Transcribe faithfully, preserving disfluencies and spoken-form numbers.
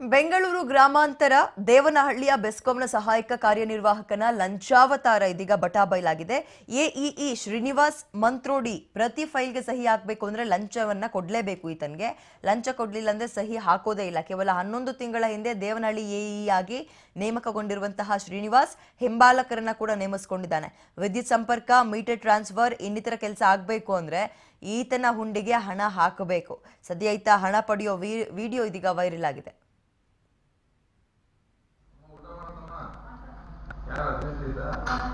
ಬೆಂಗಳೂರು ಗ್ರಾಮಾಂತರ ದೇವನಹಳ್ಳಿಯ ಬೆಸ್ಕಾಂನ ಸಹಾಯಕ ಕಾರ್ಯನಿರ್ವಾಹಕನ ಲಂಚಾವತಾರ ಇದೀಗ ಬಟಾಬೈಲಾಗಿದೆ. ಎಇಇ ಶ್ರೀನಿವಾಸ್ ಮಂತ್ರೋಡಿ ಪ್ರತಿ ಫೈಲ್ಗೆ ಸಹಿ ಹಾಕಬೇಕು ಅಂದ್ರೆ ಲಂಚವನ್ನ ಕೊಡಲೇಬೇಕು. ಈತನಿಗೆ ಲಂಚ ಕೊಡಲಿಲ್ಲ ಅಂದ್ರೆ ಸಹಿ ಹಾಕೋದೇ ಇಲ್ಲ. ಕೇವಲ ಹನ್ನೊಂದು ತಿಂಗಳ ಹಿಂದೆ ದೇವನಹಳ್ಳಿ ಎಇಇ ಆಗಿ ನೇಮಕಗೊಂಡಿರುವಂತಹ ಶ್ರೀನಿವಾಸ್ ಹಿಂಬಾಲಕರನ್ನ ಕೂಡ ನೇಮಿಸಿಕೊಂಡಿದ್ದಾನೆ. ವಿದ್ಯುತ್ ಸಂಪರ್ಕ, ಮೀಟರ್ ಟ್ರಾನ್ಸ್ಫರ್ ಇನ್ನಿತರ ಕೆಲಸ ಆಗಬೇಕು ಅಂದ್ರೆ ಈತನ ಹುಂಡಿಗೆ ಹಣ ಹಾಕಬೇಕು. ಸದ್ಯ ಈತ ಹಣ ಪಡೆಯೋ ವಿಡಿಯೋ ಇದೀಗ ವೈರಲ್ ಆಗಿದೆ. Yeah,